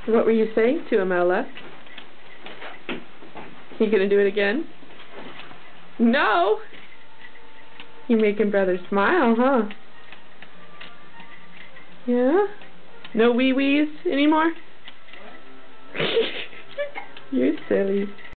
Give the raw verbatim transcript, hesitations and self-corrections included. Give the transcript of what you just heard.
What were you saying to him, Ella? You gonna do it again? No! You're making brother smile, huh? Yeah? No wee-wees anymore? You're silly.